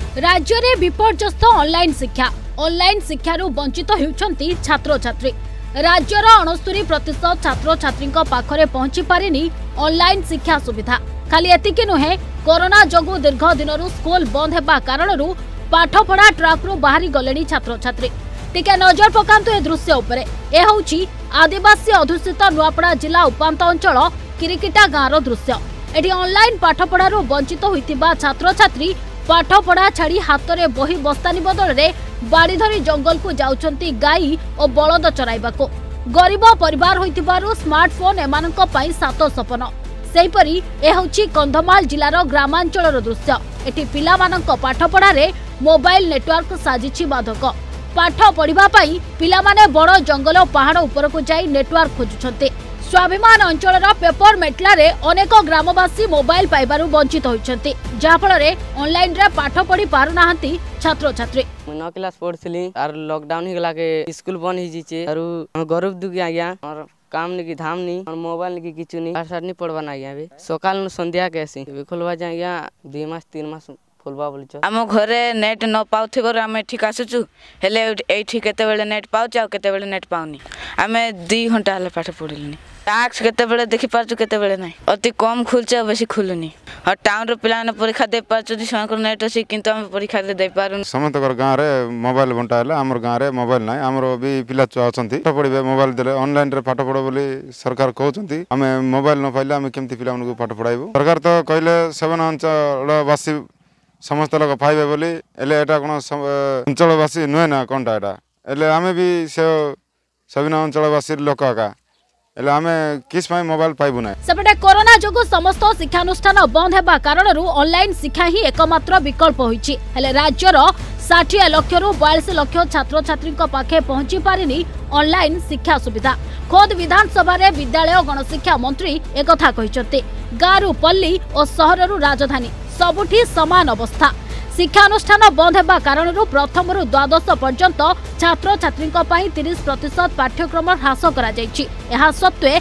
राज्य में विपर्यस्त ऑनलाइन शिक्षारू वंचित होउछंती छात्र छात्री। राज्यर 69% छात्र छात्री पाखरे पहुंची पारिनी ऑनलाइन शिक्षा सुविधा। खाली एतिकी नुहे, कोरोना जगु दीर्घ दिन स्कूल बंद हेबा कारणरू पाठपढ़ा ट्राकरू बाहरी गलेनी छात्र छात्री। टिके नजर पकांतु ए दृश्य उपरे। ए होउची आदिवासी अधुषित नुआपड़ा जिला उपांत अंचल किरिकिटा गाँव दृश्य। एटी ऑनलाइन पाठपढ़ारू वंचित होइतिबा छात्र छात्री पाठपढ़ा छाड़ी हाथ में बही बस्तानी बदल में बाड़ी धरी जंगल को जाउछंती गाई और बलद चराइबाको। गरीब परिवार होइतिबारु स्मार्टफोन एमानंक पई सात सपन। सेहीपरि ए होउची कंधमाल जिलार ग्रामांचलर दृश्य। एटी पिलामानंक पाठपढ़ा रे मोबाइल नेटवर्क साजिछि बाधक। पाठ पढ़िबा पई पिलामाने बड़ जंगल और पहाड़ उपरको जाई नेटवर्क खोजुछंती। स्वाभिमान अंचल पेपर मेटला रे अनेक ग्रामवासी मोबाइल पाइबारु वंचित होइछंती, जहा फଳରେ ऑनलाइन रे पाठ पढ़ी पारु नाहंती छात्र छात्री। 9 क्लास पढ़थली आर लॉकडाउन ही गला के स्कूल बंद ही जिचे आरो गरीब दुगी आया और काम नहीं की धाम नहीं और मोबाइल नहीं की किछु नहीं आसार नहीं पढ़वा ना आया बे सकाल संध्या कैसे खोलवा जाया 2 मास 3 मास खोलवा बोलछ। आम घरे नेट न पाउथिबर आमे ठीक आसुचु हेले एठी केते बेले नेट पाउछ आ केते बेले नेट पाउनी। आमे 2 घंटा हले पाठ पढ़िलनी। टास्क केते बेले देखि पारछु केते बेले नाही। अति कम खुलछ बेसी खुलुनी। और टाउन रो पिला ने परीक्षा दे पारछु सकर नेट अछि किंतु हम परीक्षा दे पारुन। समतकर गाँव रे मोबाइल बंटाइला हमर गाँव रे मोबाइल नाही। हमर भी पिला अछंती पाठ पढ़िबे मोबाइल देले ऑनलाइन रे पाठ पढ़ो बोली सरकार कहउछंती। हमें मोबाइल न पाइले हमें केमती पिला मन को पाठ पढ़ाइबो। सरकार तो कहले 7 अंचलवासी समस्त लोग पाइबे बोली एले एटा कोन अंचलवासी नुहे ना कोनटा एटा एले हमें भी से 7 अंचलवासी लोक का एले हमें किस पाई मोबाइल पाइबु ना। सेपटे कोरोना जगु समस्त शिक्षानुष्ठान बंद हेबा कारणरू ऑनलाइन शिक्षा ही एकमात्र विकल्प होइछि। हेले राज्यर 60 लाख रु 42 लाख छात्र छात्री पाखे पहुंची पारिनी ऑनलाइन शिक्षा सुविधा। खोद विधानसभा रे विद्यालय गणशिक्षा मंत्री एकथा कहिसंते। गारू पल्ली और सहररू राजधानी सबुठी समान अवस्था। शिक्षानुष्ठान बंद हेबा कारणरू प्रथम रु द्वादश पर्यंत छात्र छात्री 30% पाठ्यक्रम ह्रास करा जायछि। एहा सत्वे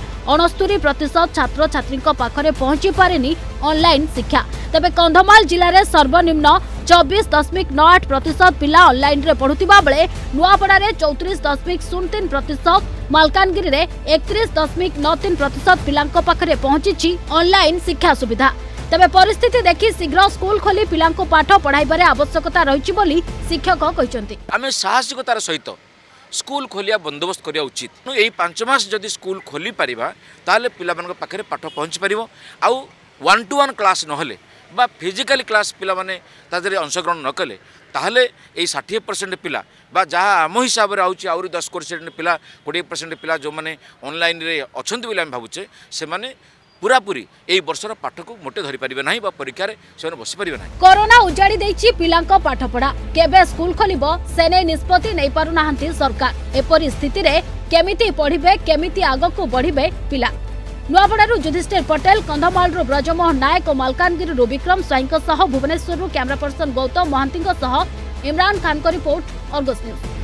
69% छात्र छात्री पाखरे पहुंची पारेनी ऑनलाइन शिक्षा। तबे कंधमाल जिले में सर्वनिम्न 24.98% पिला ऑनलाइन रे पढ़ुतिबा बेले नुआपड़ा रे 34.03%, मालकानगिरी रे 31.93% पिलांक पाखरे पहुंची ऑनलाइन शिक्षा सुविधा। तबे परिस्थिति देखि शीघ्र स्कूल खोली पिलांको पाठ पढ़ाइबारे आवश्यकता रहिछि बोली शिक्षक कहिसंती। आमे साहसिकतार सहित स्कूल खोलिया बंदोबस्त करिया उचित। एई 5 मास जदि स्कूल खोली परिबा ताले पिला मानक पाखरे पाठ पहुंची परिबो। आउ 1-to-1 क्लास नहले बा फिजिकली क्लास पिला माने तादरे अंशग्रहण न कले ताहले एई 60% पिला बा जहा आम हिसाब रे आउची आउरी 10% पिला 20% पिला जो माने ऑनलाइन रे अछंती बोली हम भाबुचे से माने पूरा पूरी एई वर्षर पाठ को मोटे धरि परिबे नाही बा परीक्षा रे से बसी परिबे नाही। कोरोना उजाड़ी देछि पिलांक पाठपढ़ा। केबे स्कूल खोलिबो से नै निष्पत्ति नै पारु नाहंती सरकार। एपरि स्थिति रे केमिति पढ़िबे केमिति आगकु बढ़िबे पिला। नुआपड़ारू युधिष्ठिर पटेल, कंधमालरू ब्रजमोहन नायक और मालकानगिरी विक्रम स्वाईंक सह भुवनेश्वररू कैमरा पर्सन गौतम महांती सह इमरान खान को रिपोर्ट, अर्गस न्यूज।